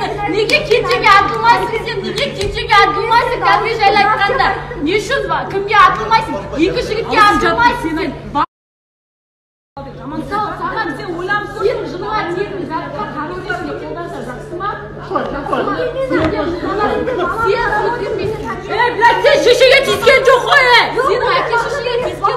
Неге кечеге атылмайсың сен? Неге кечеге атылмайсың? Кәдімгі жайлы айтқанда. Не үшін кімге атылмайсың? Екі жігітке атылмайсың сен. Мысалы, саған сен ойламсың, сен жылға тегін затқа қару ретінде қолданса жақсы ма? Блядь, сен шешеге тиіскен жоқ қой! Сенің әке шешеге тиіскен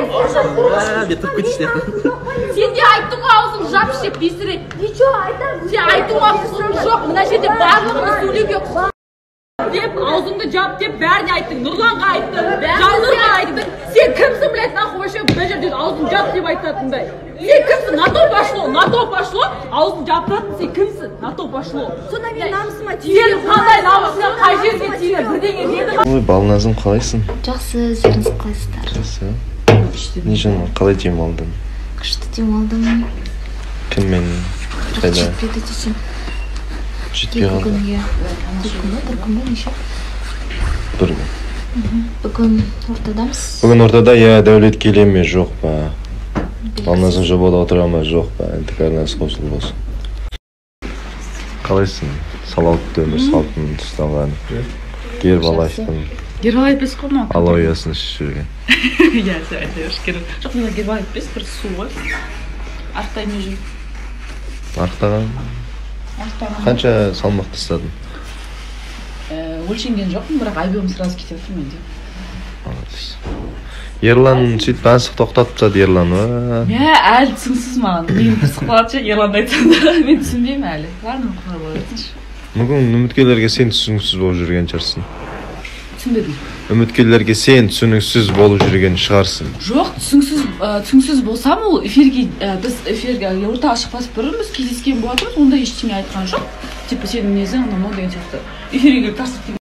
жоқ. Сен де айттың ғой аузың жап ішеп бесірек. Сен айтуға құқың жоқ, мына жерде барлығына сөйлеуге құқың деп, аузыңды жап деп бәріне айттың. Нұрланға айттың, Жаннұрға айттың. Сен кімсің, блядь, нахуй вообще мына жерде аузың жап деп айтатындай. Сен кімсің? На то пошло, аузын жаптыратын сен кімсің? На то пошло. Сонда мен намысыма тиіп. Сен қандай намысыңа қай жерге тиіп бірдеңе деді ма? Ой, Балназым, қалайсың? Жақсы, өздеріңіз қалайсыздар? Жақсы. Не жөн, қалай демалдың? Күшті демалдым. Кіммен? Қайда? Жетпеді десем. Жетпей қалды? Бір күн бе, неше? Бір күн. Бүгін ортадамыз. Бүгін ортада, я Дәулет келе ме, жоқ па? Балназым жобада отыра ма, жоқ па? Әнтік арнасы қосыл болсын. Қалайсың? Салауатты өмір салтын ұстаған. Гербалайфтың. Гербалайф емес қой ма? Алоясын ішіп жүрген. Иә, сен айта берші керек. Жоқ, мына гербалайф емес, бір су ғой. Арықтай не жүріп. Арықтаған? Қанша салмақ тастадың? Өлшенген жоқпын, бірақ айбем сразу кетіп отыр менде. Ерлан сөйтіп әнсік тоқтатып тастады, Ерлан. Мә, әлі түсінсіз маған. Мені пысық қалады Ерланды айтқанда. Мен түсінбеймін әлі. Ладно, құлай болатыншы. Мүмкін үміткерлерге сен түсініксіз болып жүрген шығарсың. Түсінбедім. Үміткерлерге сен түсініксіз болып жүрген шығарсың. Жоқ, түсініксіз болсам ол эфирге, біз эфирге ортаға шықпас бұрын біз кездескен болатынбыз, онда ештеңе айтқан жоқ. Типа сенің мінезің анау деген сияқты. Эфирге келіп тастап